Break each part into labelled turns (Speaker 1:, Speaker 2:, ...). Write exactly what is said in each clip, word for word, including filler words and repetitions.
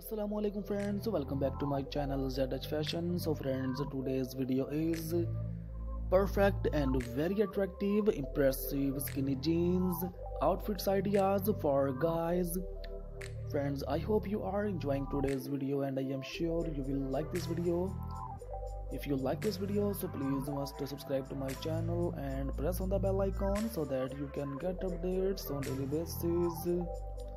Speaker 1: Assalamualaikum friends, welcome back to my channel Z H Fashion. So friends, today's video is perfect and very attractive, impressive skinny jeans outfits ideas for guys. Friends, I hope you are enjoying today's video and I am sure you will like this video. If you like this video, so please must subscribe to my channel and press on the bell icon so that you can get updates on daily basis.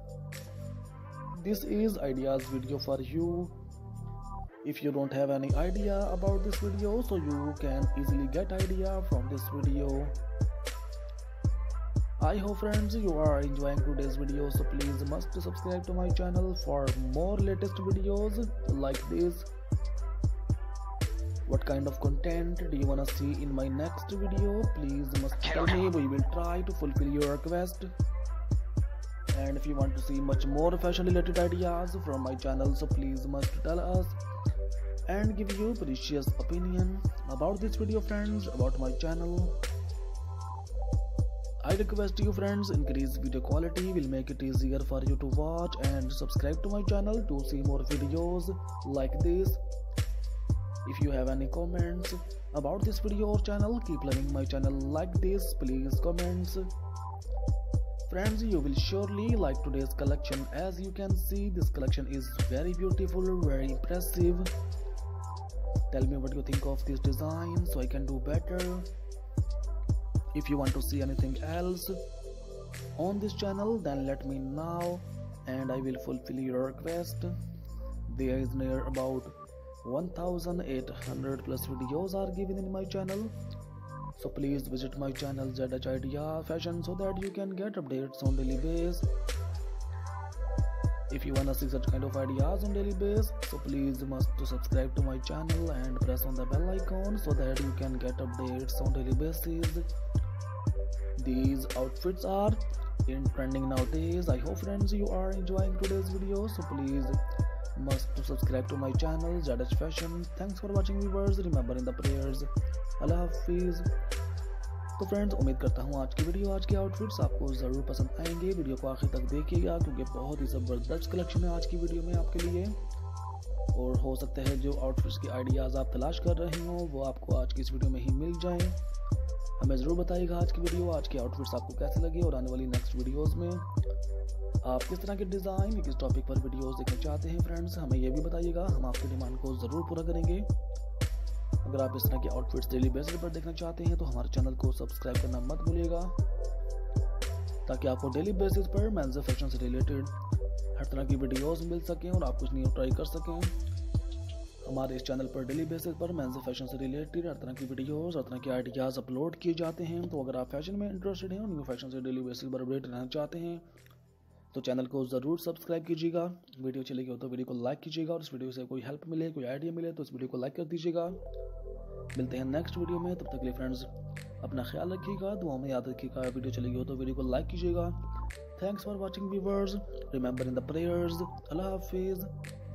Speaker 1: This is ideas video for you. If you don't have any idea about this video, so you can easily get idea from this video. I hope friends you are enjoying today's video, so please must subscribe to my channel for more latest videos like this. What kind of content do you wanna see in my next video? Please must tell me, we will try to fulfill your request. And if you want to see much more fashion related ideas from my channel, so please must tell us and give you precious opinion about this video friends, about my channel. I request you friends, increase video quality will make it easier for you to watch, and subscribe to my channel to see more videos like this. If you have any comments about this video or channel, keep loving my channel like this, please comments. Friends, you will surely like today's collection. As you can see, this collection is very beautiful, very impressive. Tell me what you think of this design so I can do better. If you want to see anything else on this channel, then let me know and I will fulfill your request. There is near about one thousand eight hundred plus videos are given in my channel. So please visit my channel Z H Idea Fashion so that you can get updates on daily basis. If you wanna see such kind of ideas on daily basis, so please must subscribe to my channel and press on the bell icon so that you can get updates on daily basis. These outfits are in trending nowadays. I hope friends you are enjoying today's video, so please must to subscribe to my channel Z H Fashion. Thanks for watching viewers, remember in the prayers. अल्लाह हाफिज़। तो friends, उम्मीद करता हूँ आज की video, आज के outfits आपको ज़रूर पसंद आएंगे। वीडियो को आखिर तक देखिएगा क्योंकि बहुत ही ज़बरदस्त कलेक्शन है आज की वीडियो में आपके लिए। और हो सकता है जो आउटफिट्स के आइडियाज़ आप तलाश कर रहे हो वो आपको आज की इस वीडियो में ही मिल जाएँ। हमें ज़रूर बताइएगा आज की वीडियो, आज के आउटफिट्स आपको कैसे लगे और आने वाली नेक्स्ट वीडियोज़ में आप किस तरह के डिज़ाइन, किस टॉपिक पर वीडियोस देखना चाहते हैं। फ्रेंड्स, हमें यह भी बताइएगा, हम आपकी डिमांड को ज़रूर पूरा करेंगे। अगर आप इस तरह के आउटफिट्स डेली बेसिस पर देखना चाहते हैं तो हमारे चैनल को सब्सक्राइब करना मत भूलिएगा, ताकि आपको डेली बेसिस पर मेंस फैशन से रिलेटेड हर तरह की वीडियोस मिल सकें और आप कुछ न्यू ट्राई कर सकें। हमारे इस चैनल पर डेली बेसिस पर मेंस फैशन से रिलेटेड हर तरह की वीडियोस, हर तरह के आइडियाज़ अपलोड किए जाते हैं। तो अगर आप फैशन में इंटरेस्टेड हैं और न्यू फैशन से डेली बेसिस पर अपडेट रहना चाहते हैं तो चैनल को ज़रूर सब्सक्राइब कीजिएगा। वीडियो चलेगी तो वीडियो को लाइक कीजिएगा और इस वीडियो से कोई हेल्प मिले, कोई आइडिया मिले तो इस वीडियो को लाइक कर दीजिएगा। मिलते हैं नेक्स्ट वीडियो में, तब तक के लिए फ्रेंड्स अपना ख्याल रखिएगा, दुआ में याद रखिएगा। वीडियो चलेगी तो वीडियो को लाइक कीजिएगा। Thanks for watching viewers, remember in the prayers. Allah हाफिज़।